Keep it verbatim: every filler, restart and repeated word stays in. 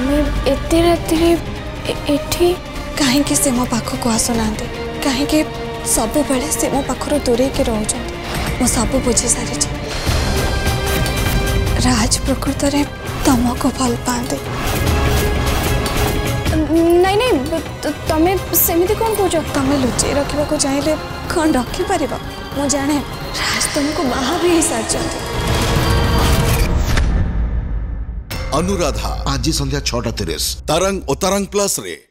तुम्हें एते राति एठी कहीं से मो पाख को आसुना कहीं सब बेले से मो पाखर दूरे के रोच मो सब बुझी सारी राज प्रकृत रे तुमको भल पाते नहीं नहीं तमें सेमिति कौन कहो तमें लुचई रखा चाहिए कौन रखी पार मु जाने राज तुमको बाहा भी सारी अनुराधा आज संध्या छटा तीस तरंग और तरंग प्लस रे।